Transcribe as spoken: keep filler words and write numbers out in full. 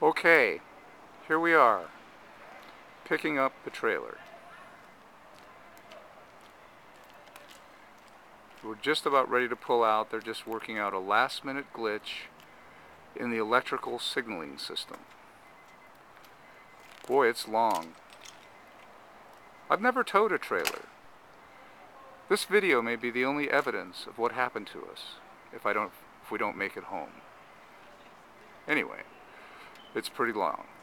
Okay, here we are, picking up the trailer. We're just about ready to pull out. They're just working out a last minute glitch in the electrical signaling system. Boy, it's long. I've never towed a trailer. This video may be the only evidence of what happened to us if I don't, if we don't make it home. Anyway, it's pretty long.